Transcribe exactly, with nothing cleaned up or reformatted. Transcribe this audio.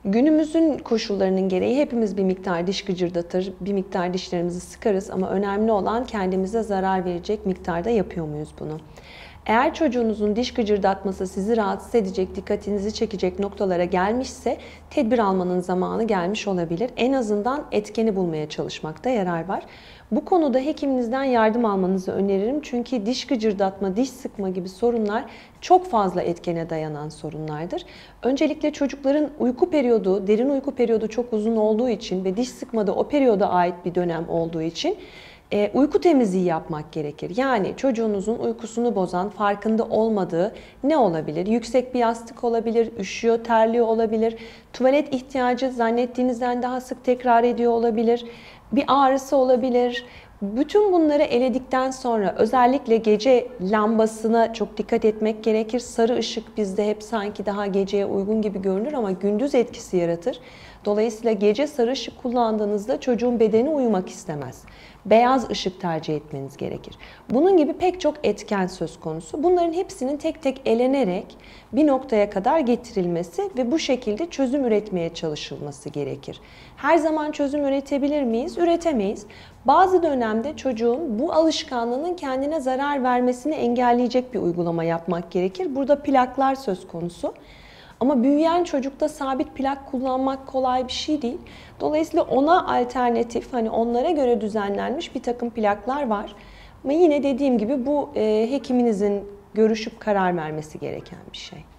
Günümüzün koşullarının gereği hepimiz bir miktar diş gıcırdatır, bir miktar dişlerimizi sıkarız ama önemli olan kendimize zarar verecek miktarda yapıyor muyuz bunu? Eğer çocuğunuzun diş gıcırdatması sizi rahatsız edecek, dikkatinizi çekecek noktalara gelmişse tedbir almanın zamanı gelmiş olabilir. En azından etkeni bulmaya çalışmakta yarar var. Bu konuda hekiminizden yardım almanızı öneririm. Çünkü diş gıcırdatma, diş sıkma gibi sorunlar çok fazla etkene dayanan sorunlardır. Öncelikle çocukların uyku periyodu, derin uyku periyodu çok uzun olduğu için ve diş sıkma da o periyoda ait bir dönem olduğu için E, uyku temizliği yapmak gerekir. Yani çocuğunuzun uykusunu bozan, farkında olmadığı ne olabilir? Yüksek bir yastık olabilir, üşüyor, terliyor olabilir, tuvalet ihtiyacı zannettiğinizden daha sık tekrar ediyor olabilir, bir ağrısı olabilir. Bütün bunları eledikten sonra özellikle gece lambasına çok dikkat etmek gerekir. Sarı ışık bizde hep sanki daha geceye uygun gibi görünür ama gündüz etkisi yaratır. Dolayısıyla gece sarı ışık kullandığınızda çocuğun bedeni uyumak istemez. Beyaz ışık tercih etmeniz gerekir. Bunun gibi pek çok etken söz konusu. Bunların hepsinin tek tek elenerek bir noktaya kadar getirilmesi ve bu şekilde çözüm üretmeye çalışılması gerekir. Her zaman çözüm üretebilir miyiz? Üretemeyiz. Bazı dönemde çocuğun bu alışkanlığının kendine zarar vermesini engelleyecek bir uygulama yapmak gerekir. Burada plaklar söz konusu. Ama büyüyen çocukta sabit plak kullanmak kolay bir şey değil. Dolayısıyla ona alternatif, hani onlara göre düzenlenmiş bir takım plaklar var. Ama yine dediğim gibi bu e, hekiminizin görüşüp karar vermesi gereken bir şey.